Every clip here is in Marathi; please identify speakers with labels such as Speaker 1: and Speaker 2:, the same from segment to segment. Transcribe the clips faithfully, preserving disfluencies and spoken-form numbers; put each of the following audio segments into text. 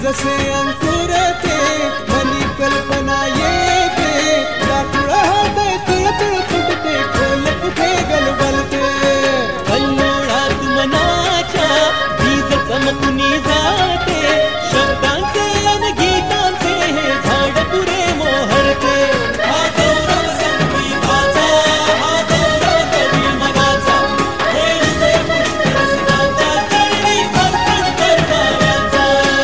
Speaker 1: जसे अंकुर ते मनी कल्पना येते लाकूड हाते तुळतुळ फुटते खोल कुठे गलबलते कल्लोळात मनाच्या बीज चमकुनी जाते शब्दांचे अन गीतांचे हे झाड पुरे मोहरते हा गौरव संगीताचा हा गौरव कवी मनाचा हे हृदय पुष्कर रसिकांचा चरणी अर्पण करणाऱ्यांचा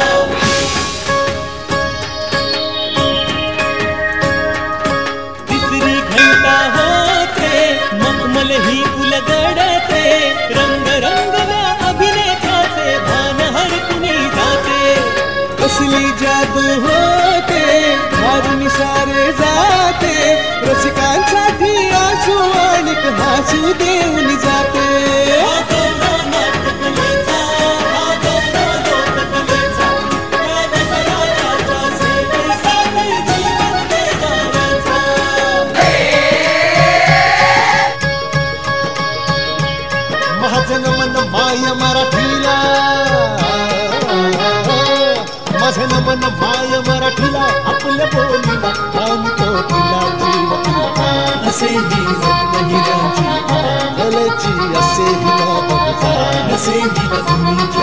Speaker 1: तिसरी घंटा होते मखमल ही उलगडते रंग रंगल्या अभिनेत्याचे भान हरकुनी जाते कसली जादू होते मारून सारे जाते रसिकांसाठी आसू आणि हसू देऊन जाते हा गौरव नाट्यकलेचा हा गौरव लोककलेचा या नटराजाच्या सेवेसाठी जीवन देणाऱ्याचा
Speaker 2: महाजन मन माय मराठीला माझं मन माय मराठीला आपल्या बोलीला मानतो तिला जीव तिला
Speaker 1: असे ही रत्नहिराची
Speaker 2: गलची असे हिला बघता
Speaker 1: असे ही रत्नीची